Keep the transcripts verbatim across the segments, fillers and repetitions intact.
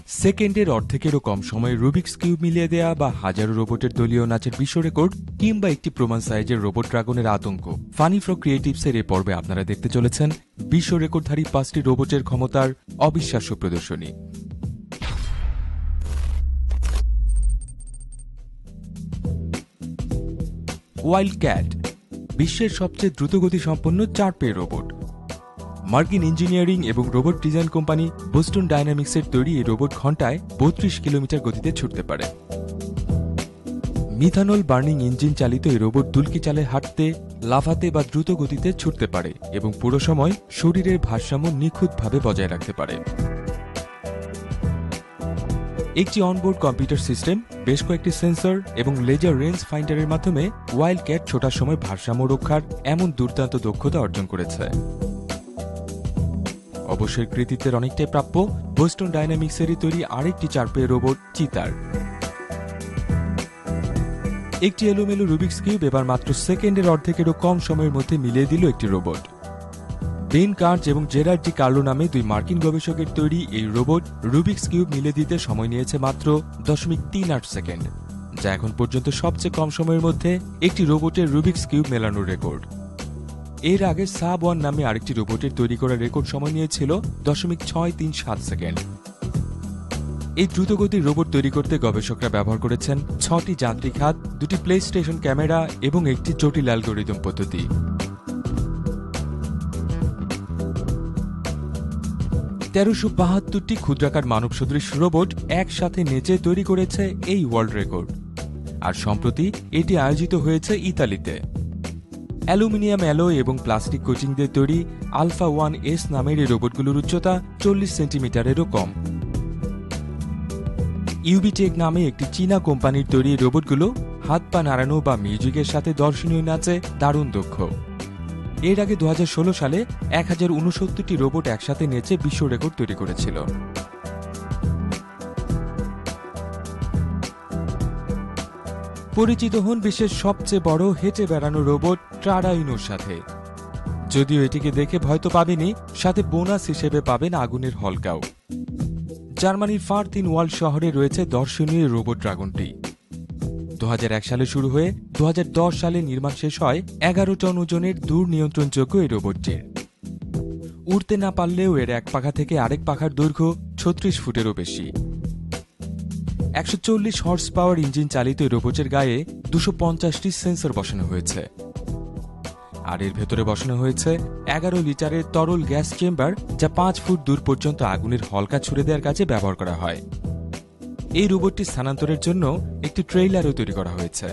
সেকেন্ডের অর্ধেকেরও কম সময়ে Rubik's cube মিলিয়ে দেয়া বা হাজারো রোবটের দলীয় নাচের বিশ্ব রেকর্ড কিংবা একটি প্রমাণ সাইজের রোবট ড্রাগনের আতঙ্ক। ফানি ফ্রগ ক্রিয়েটিভসের এই পর্বে আপনারা দেখতে চলেছেন বিশ্ব রেকর্ডধারী পাঁচটি রোবটের ক্ষমতার অবিশ্বাস্য প্রদর্শনী। ওয়াইল্ড ক্যাট বিশ্বের সবচেয়ে দ্রুতগতি সম্পন্ন চার পেয়ে রোবট। মার্কিন ইঞ্জিনিয়ারিং এবং রোবট ডিজাইন কোম্পানি বোস্টন ডায়নামিক্সের তৈরি এই রোবট ঘন্টায় বত্রিশ কিলোমিটার গতিতে ছুটতে পারে। মিথানল বার্নিং ইঞ্জিন চালিত এই রোবট দুলকি চালে হাঁটতে, লাফাতে বা দ্রুত গতিতে ছুটতে পারে এবং পুরো সময় শরীরের ভারসাম্য নিখুঁতভাবে বজায় রাখতে পারে। একটি অনবোর্ড কম্পিউটার সিস্টেম, বেশ কয়েকটি সেন্সর এবং লেজার রেঞ্জ ফাইন্ডারের মাধ্যমে ওয়াইল্ড ক্যাট ছোটার সময় ভারসাম্য রক্ষার এমন দুর্দান্ত দক্ষতা অর্জন করেছে। অবশ্যই কৃতিত্বের অনেকটাই প্রাপ্য বোস্টন ডায়নামিক্সেরই তৈরি আরেকটি চার পেয়ে রোবট চিতার। একটি এলোমেলো রুবিক্স কিউব এবার মাত্র সেকেন্ডের অর্ধেকেরও কম সময়ের মধ্যে মিলিয়ে দিল একটি রোবট। বেন কার্জ এবং জেরার্ড ডি কার্লো নামে দুই মার্কিন গবেষকের তৈরি এই রোবট রুবিক্স কিউব মিলিয়ে দিতে সময় নিয়েছে মাত্র দশমিক তিন আট সেকেন্ড, যা এখন পর্যন্ত সবচেয়ে কম সময়ের মধ্যে একটি রোবটের রুবিক্স কিউব মেলানোর রেকর্ড। এর আগে সাব ওয়ান নামে আরেকটি রোবটের তৈরি করা রেকর্ড সময় নিয়েছিল দশমিক ছয় তিন সাত সেকেন্ড। এই দ্রুতগতির রোবট তৈরি করতে গবেষকরা ব্যবহার করেছেন ছটি যান্ত্রিক হাত, দুটি প্লে স্টেশন ক্যামেরা এবং একটি জটিল অ্যালগোরিদম পদ্ধতি। তেরোশো বাহাত্তরটি ক্ষুদ্রাকার মানব সদৃশ রোবট একসাথে নেচে তৈরি করেছে এই ওয়ার্ল্ড রেকর্ড। আর সম্প্রতি এটি আয়োজিত হয়েছে ইতালিতে। অ্যালুমিনিয়াম অ্যালয় এবং প্লাস্টিক কোচিং দিয়ে তৈরি আলফা ওয়ান এস নামের এই রোবটগুলোর উচ্চতা চল্লিশ সেন্টিমিটারেরও কম। ইউবিটেক নামে একটি চীনা কোম্পানির তৈরি রোবটগুলো হাত পা নাড়ানো বা মিউজিকের সাথে দর্শনীয় নাচে দারুণ দক্ষ। এর আগে দু হাজার ষোলো সালে এক হাজার উনসত্তরটি রোবট একসাথে নেচে বিশ্ব রেকর্ড তৈরি করেছিল। পরিচিত হন বিশ্বের সবচেয়ে বড় হেঁটে বেড়ানো রোবট ট্রাডাইনোর সাথে। যদিও এটিকে দেখে ভয় তো পাবেনই, সাথে বোনাস হিসেবে পাবেন আগুনের হলকাও। জার্মানির ফারতিন ওয়ার্ল্ড শহরে রয়েছে দর্শনীয় রোবট ড্রাগনটি। দু হাজার এক সালে শুরু হয়ে দু হাজার দশ সালে নির্মাণ শেষ হয় এগারো টন ওজনের দূর নিয়ন্ত্রণযোগ্য এই রোবটটির। উড়তে না পারলেও এর এক পাখা থেকে আরেক পাখার দৈর্ঘ্য ছত্রিশ ফুটেরও বেশি। একশো চল্লিশ হর্স পাওয়ার ইঞ্জিন চালিত এই রোবটের গায়ে দুশো পঞ্চাশটি সেন্সর বসানো হয়েছে। আর এর ভেতরে বসানো হয়েছে এগারো লিটারের তরল গ্যাস চেম্বার, যা পাঁচ ফুট দূর পর্যন্ত আগুনের হলকা ছুড়ে দেওয়ার কাজে ব্যবহার করা হয়। এই রোবটটি স্থানান্তরের জন্য একটি ট্রেইলারও তৈরি করা হয়েছে।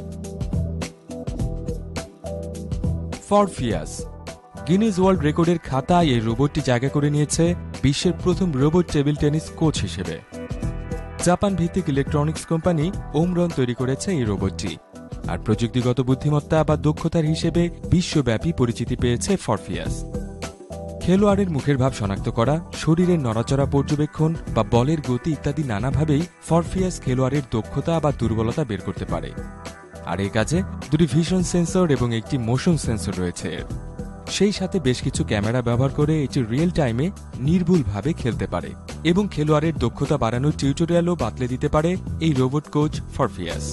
ফরফিয়াস গিনেস ওয়ার্ল্ড রেকর্ডের খাতায় এই রোবটটি জায়গা করে নিয়েছে বিশ্বের প্রথম রোবট টেবিল টেনিস কোচ হিসেবে। জাপান ভিত্তিক ইলেকট্রনিক্স কোম্পানি ওমরন তৈরি করেছে এই রোবটটি। আর প্রযুক্তিগত বুদ্ধিমত্তা বা দক্ষতার হিসেবে বিশ্বব্যাপী পরিচিতি পেয়েছে ফরফিয়াস। খেলোয়াড়ের মুখের ভাব শনাক্ত করা, শরীরের নড়াচড়া পর্যবেক্ষণ বা বলের গতি ইত্যাদি নানাভাবেই ফরফিয়াস খেলোয়াড়ের দক্ষতা বা দুর্বলতা বের করতে পারে। আর এই কাজে দুটি ভিশন সেন্সর এবং একটি মোশন সেন্সর রয়েছে। সেই সাথে বেশ কিছু ক্যামেরা ব্যবহার করে এটি রিয়েল টাইমে নির্ভুলভাবে খেলতে পারে এবং খেলোয়াড়ের দক্ষতা বাড়ানোর টিউটোরিয়ালও বাতলে দিতে পারে এই রোবট কোচ ফরফিয়াস।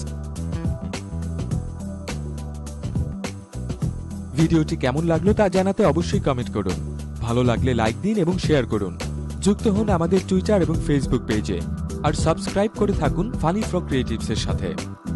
ভিডিওটি কেমন লাগলো তা জানাতে অবশ্যই কমেন্ট করুন। ভালো লাগলে লাইক দিন এবং শেয়ার করুন। যুক্ত হন আমাদের টুইটার এবং ফেসবুক পেজে। আর সাবস্ক্রাইব করে থাকুন ফানি ফ্রগ ক্রিয়েটিভসের সাথে।